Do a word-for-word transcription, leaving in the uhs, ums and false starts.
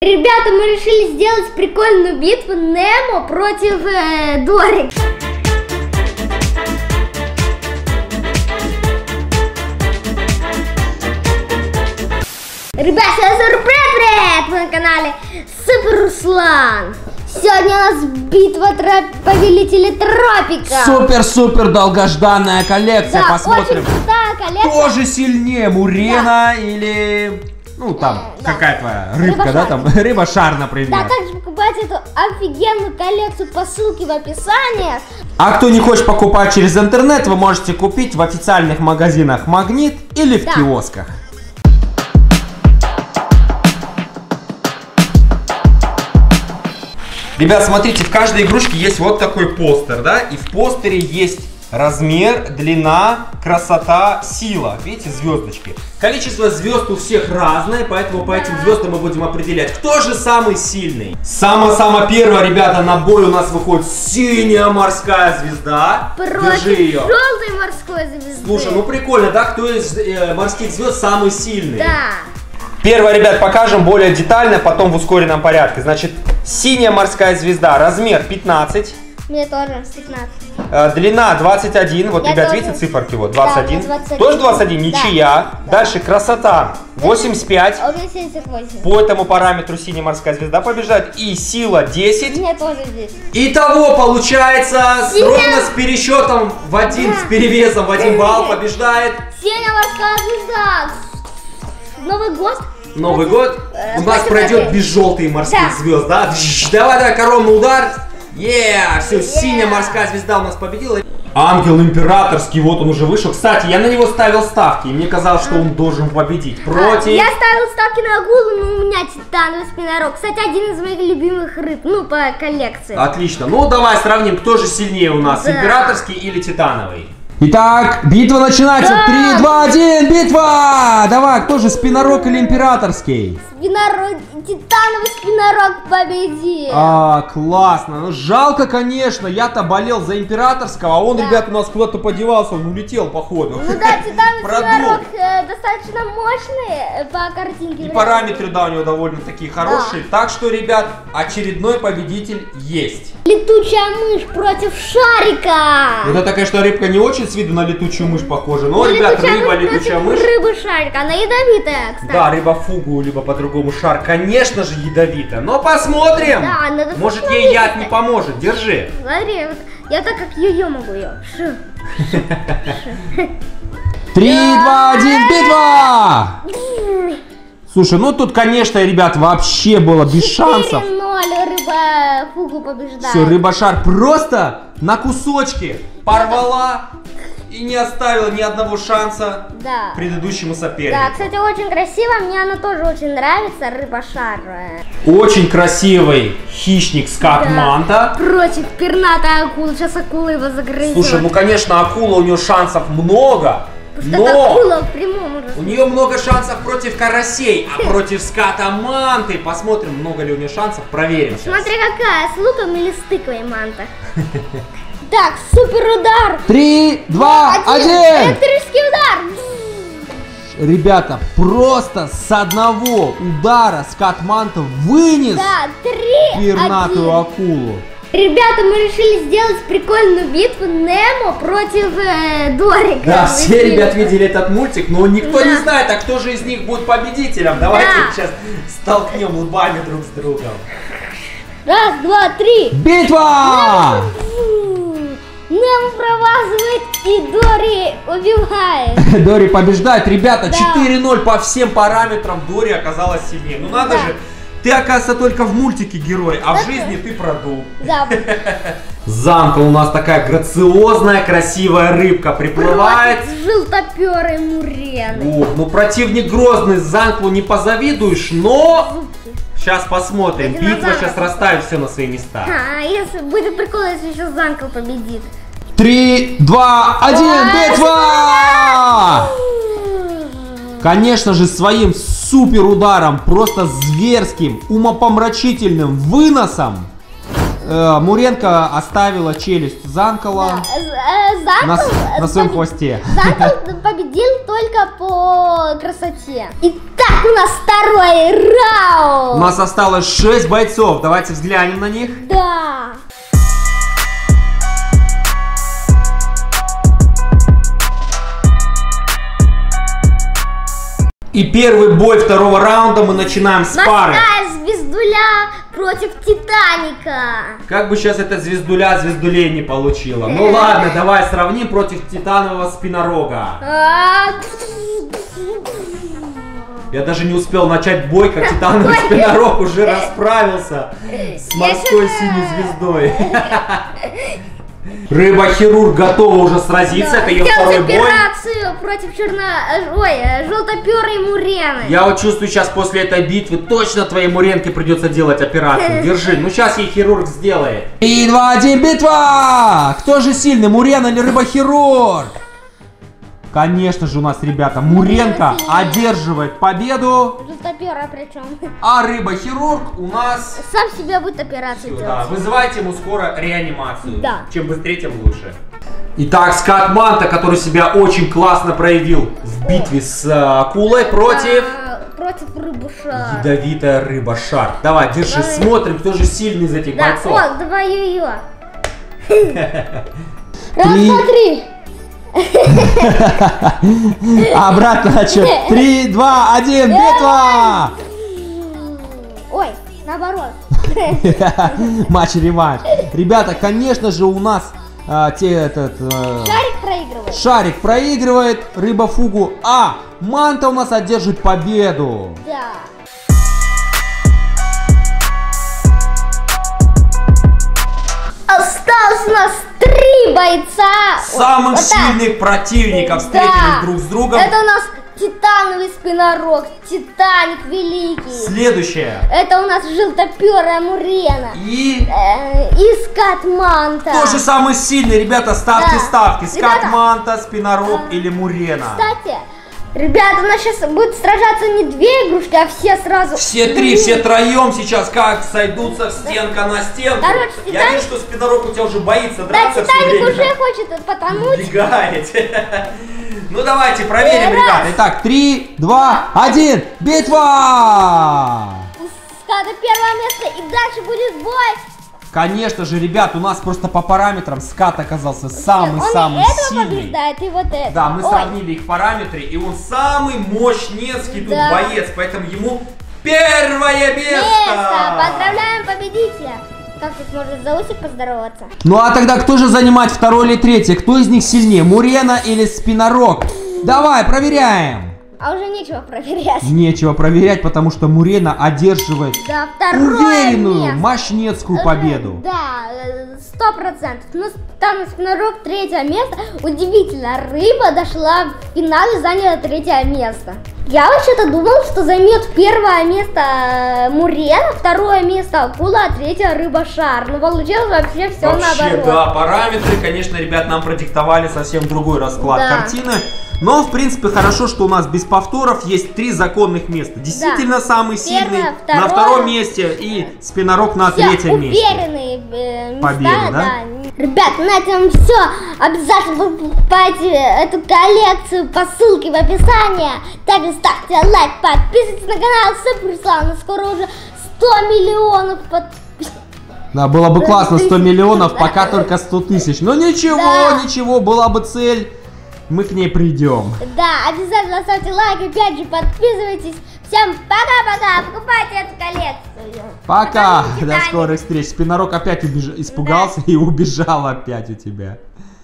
Ребята, мы решили сделать прикольную битву Немо против э, Дори. Ребята, сюрприз! Вы на канале Супер Руслан. Сегодня у нас битва троп... повелителей тропика. Супер-супер долгожданная коллекция. Да, посмотрим. очень крутая коллекция. Кто же сильнее, Мурена, да, или... Ну, там, да, какая твоя рыбка, рыба-шар, да, там, рыба-шар, например. Да, также покупать эту офигенную коллекцию по ссылке в описании. А кто не хочет покупать через интернет, вы можете купить в официальных магазинах Магнит или в да. киосках. Ребят, смотрите, в каждой игрушке есть вот такой постер, да, и в постере есть размер, длина, красота, сила. Видите, звездочки. Количество звезд у всех разное, поэтому по этим звездам мы будем определять, кто же самый сильный. Само-само первое, ребята, на бой у нас выходит синяя морская звезда. Против Держи ее. желтой морской звезды. Слушай, ну прикольно, да, кто из э, морских звезд самый сильный? Да. Первое, ребят, покажем более детально, потом в ускоренном порядке. Значит, синяя морская звезда, размер пятнадцать. Мне тоже пятнадцать. Э, длина двадцать один. Вот, Я ребят, тоже. видите циферки? Вот, двадцать один. Да, двадцать один. Тоже двадцать один, Да. ничья. Да. Дальше красота восемьдесят пять. А у меня семьдесят восемь. По этому параметру синяя морская звезда побеждает. И сила десять. Мне тоже здесь. Итого получается, Синяя... ровно с пересчетом в один, Да. с перевесом в один балл побеждает. Синяя морская звезда. Новый год. Новый год Э, у нас пройдет без желтых морских Да. звезд, да? Давай, давай, коронный удар. Yeah, все, Yeah. синяя морская звезда у нас победила. Ангел императорский, вот он уже вышел. Кстати, я на него ставил ставки, и мне казалось, что он должен победить. Против... А, я ставил ставки на акулу, но у меня титановый спинорог. Кстати, один из моих любимых рыб, ну, по коллекции. Отлично, ну давай сравним, кто же сильнее у нас, Да. императорский или титановый. Итак, битва начинается. Да. три, два, один, битва! Давай, кто же, спинорог или императорский? Спинорог, титановый спинорог победил. А, классно. Ну, жалко, конечно. Я-то болел за императорского, а он, Да. ребят, у нас куда-то подевался, он улетел, походу. Ну да, титановый Продул. спинорог э, достаточно мощный э, по картинке. И параметры, да, у него довольно такие хорошие. Так что, ребят, очередной победитель есть. Летучая мышь против шарика. Вот это, конечно, рыбка не очень с виду на летучую мышь похожа, но, Ну, ребят, летучая рыба, мышь летучая против мышь. Рыбы шарика, она ядовитая, кстати. Да, рыба фугу, либо по-другому шар, конечно же, ядовита. Но посмотрим. Да, она достаточно Может, ей яд не ядовитая. поможет. Держи. Смотри, вот я так как ее могу ее. Шу. Три, два, один, битва! Слушай, ну тут, конечно, ребят, вообще было без шансов. четыре ноль рыба фугу побеждает. Все, рыба-шар просто на кусочки порвала и не оставила ни одного шанса Да. предыдущему Да, сопернику. кстати, очень красиво, мне она тоже очень нравится, рыба-шар. Очень красивый хищник скат-манта. Против пернатой акулы, сейчас акула его загрызет. Слушай, ну конечно, акула, у нее шансов много, Потому что но акула в прямом уже. у нее много шансов против карасей, а против ската-манты, посмотрим, много ли у нее шансов, проверим сейчас. Смотри какая, с луком или с тыквой манта. Так, супер удар. Три, два, один! Электрический удар. Ребята, просто с одного удара скат-манта вынес Да, три, пернатую один. акулу. Ребята, мы решили сделать прикольную битву Немо против э, Дорика. Да, Вы все видели? ребят видели этот мультик, но никто Да. не знает, а кто же из них будет победителем. Давайте Да. сейчас столкнем лбами друг с другом. Раз, два, три. Битва! Немо провазывает и Дори убивает. Дори побеждает. Ребята, Да. четыре ноль по всем параметрам Дори оказалась сильнее. Ну надо Да. же, ты, оказывается, только в мультике герой, а Да. в жизни ты продул. Да. Замка у нас такая грациозная, красивая рыбка приплывает. Против желтоперой мурены. Ох, ну противник грозный, Занклу не позавидуешь, но сейчас посмотрим. Пойди на Битва Занкл. сейчас расставит все на свои места. А, если будет прикол, если еще Занкл победит. Три, два, один, Ой, битва! Конечно же, своим супер ударом, просто зверским, умопомрачительным выносом э, Муренко оставила челюсть Занкала. Да, э, Зантл, На, с- на своем побед- хвосте. Зантл победил только по красоте. Итак, у нас второй У раунд. нас осталось шесть бойцов. Давайте взглянем на них. Да. И первый бой второго раунда мы начинаем с пары. Морская звездуля против Титаника. Как бы сейчас эта звездуля звездулей не получила. Ну ладно, давай сравним против титанового спинорога. А, Я даже не успел начать бой, как титановый спинорог уже расправился с морской синей звездой. Рыба-хирург готова уже сразиться, это ее второй Сделать бой. операцию против черно... Ой, желтоперой мурены. Я вот чувствую, сейчас после этой битвы точно твоей муренке придется делать операцию. Держи, ну сейчас ей хирург сделает. И два, один, битва! Кто же сильный, мурена или рыба-хирург? Конечно же у нас, ребята, Муренко одерживает победу, Желтоперая причем. а рыба-хирург у нас... Сам себе будет операцию Да, делать. вызывайте ему скоро реанимацию. Да. Чем быстрее, тем лучше. Итак, Скат Манта, который себя очень классно проявил в битве с а, акулой против... А, против рыбуша. Ядовитая рыба-шар. Давай, держи, Давай. смотрим, кто же сильный из этих Да, бойцов. о, давай ее. Раз, Три. два, три. Обратно отсчет. Три, два, один, битва! Ой, наоборот. Матч-реванш. Ребята, конечно же у нас а, те, этот, а, Шарик проигрывает. шарик проигрывает, рыба фугу, а Манта у нас одержит победу. Да. Осталось у нас три бойца. Самых Вот так. сильных противников встретились Да. друг с другом. Это у нас титановый спинорог, Титаник великий. Следующее. Это у нас желтоперая мурена. И Э, И Скат Манта. тоже самый сильный, ребята, ставьте Да. ставки. Скат Ребята. Манта, спинорог или мурена. Кстати, ребята, у нас сейчас будет сражаться не две игрушки, а все сразу. Все три, все троем сейчас как сойдутся стенка на стенку. Короче, Я Титаник- вижу, что спинорог у тебя уже боится Да, драться все Титаник время. уже хочет потонуть. Убегает. Ну давайте проверим, Раз. ребята. Итак, три, два, один, битва! У Ската первое место, и дальше будет бой. Конечно же, ребят, у нас просто по параметрам Скат оказался самый-самый Он и этого сильный. побеждает, и вот это. Да, мы Ой, сравнили их параметры, и он самый мощнецкий тут Да. боец, поэтому ему первое место! место. Поздравляем победителя. Как тут можно за усик поздороваться? Ну а тогда кто же занимает второе или третье? Кто из них сильнее, Мурена или Спинорог? Давай, проверяем! А уже нечего проверять. Нечего проверять, потому что Мурена одерживает Да, второе уверенную, место. мощнецкую Уже, победу. Да, э, сто процентов. Ну, там Спинорог третье место. Удивительно, рыба дошла в финале, заняла третье место. Я вообще-то думал, что займет первое место э, Мурена, второе место акула, а третье рыба-шар. Но получилось вообще все Вообще, наоборот. да, параметры, конечно, ребят, нам продиктовали совсем другой расклад Да. картины. Но, в принципе, хорошо, что у нас без повторов есть три законных места. Действительно, самый сильный Первое, на второе. втором месте и Спинорог на Все третьем месте. уверенные э, места, Победы, да? Ребят, на этом все. Обязательно покупайте эту коллекцию по ссылке в описании. Также ставьте лайк, подписывайтесь на канал Суперслан. Скоро уже сто миллионов подписчиков. Да, было бы классно сто тысяч. миллионов, пока только сто тысяч. Но ничего, Да. ничего, была бы цель, мы к ней придем. Да, обязательно ставьте лайк, опять же подписывайтесь. Всем пока-пока, покупайте эту коллекцию. Пока, Потому что до Титаник- скорых встреч. Спинорог опять убеж- испугался и убежал опять у тебя.